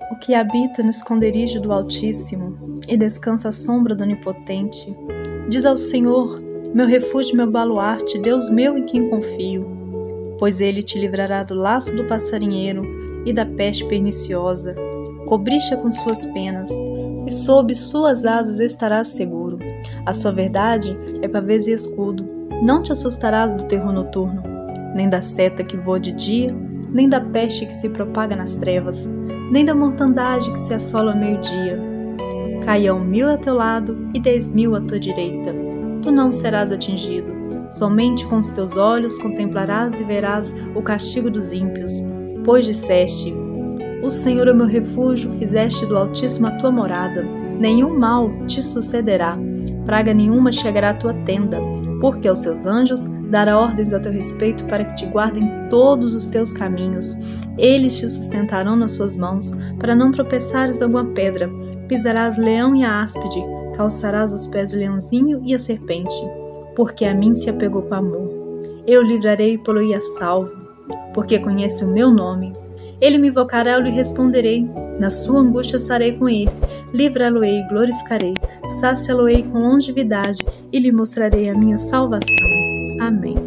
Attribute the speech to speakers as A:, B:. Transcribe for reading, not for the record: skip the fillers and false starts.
A: O que habita no esconderijo do Altíssimo e descansa à sombra do Onipotente, diz ao Senhor, meu refúgio e meu baluarte, Deus meu em quem confio. Pois ele te livrará do laço do passarinheiro e da peste perniciosa. Cobriste-a com suas penas, e sob suas asas estarás seguro. A sua verdade é pavês e escudo. Não te assustarás do terror noturno, nem da seta que voa de dia, nem da peste que se propaga nas trevas, nem da mortandade que se assola ao meio-dia. Caiam 1000 a teu lado e 10.000 à tua direita. Tu não serás atingido. Somente com os teus olhos contemplarás e verás o castigo dos ímpios. Pois disseste, o Senhor é o meu refúgio, fizeste do Altíssimo a tua morada. Nenhum mal te sucederá, praga nenhuma chegará à tua tenda, porque aos seus anjos dará ordens a teu respeito para que te guardem todos os teus caminhos. Eles te sustentarão nas suas mãos, para não tropeçares alguma pedra. Pisarás leão e a áspide, calçarás os pés o leãozinho e a serpente. Porque a mim se apegou com amor. Eu o livrarei e pô-lo-ei a salvo, porque conhece o meu nome. Ele me invocará, eu lhe responderei. Na sua angústia estarei com ele. Livrá-lo-ei e glorificarei. Saciá-lo-ei com longevidade e lhe mostrarei a minha salvação. Amém.